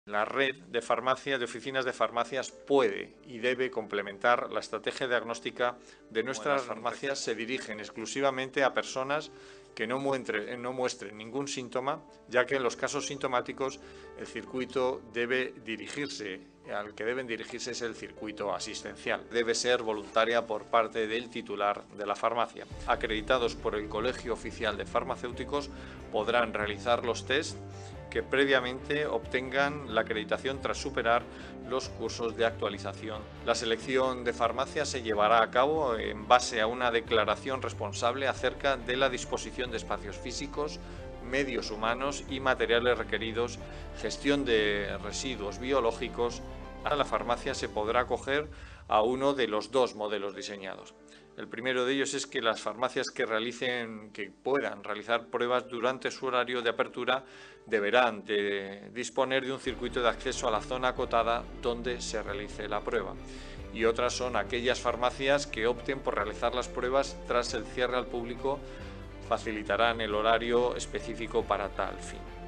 La red de farmacias, de oficinas de farmacias, puede y debe complementar la estrategia diagnóstica de nuestras farmacias. Se dirigen exclusivamente a personas que no muestren ningún síntoma, ya que en los casos sintomáticos el circuito al que deben dirigirse es el circuito asistencial. Debe ser voluntaria por parte del titular de la farmacia. Acreditados por el Colegio Oficial de Farmacéuticos podrán realizar los test que previamente obtengan la acreditación tras superar los cursos de actualización. La selección de farmacias se llevará a cabo en base a una declaración responsable acerca de la disposición de espacios físicos, medios humanos y materiales requeridos, gestión de residuos biológicos. A la farmacia se podrá acoger a uno de los dos modelos diseñados. El primero de ellos es que las farmacias que puedan realizar pruebas durante su horario de apertura deberán disponer de un circuito de acceso a la zona acotada donde se realice la prueba. Y otras son aquellas farmacias que opten por realizar las pruebas tras el cierre al público, facilitarán el horario específico para tal fin.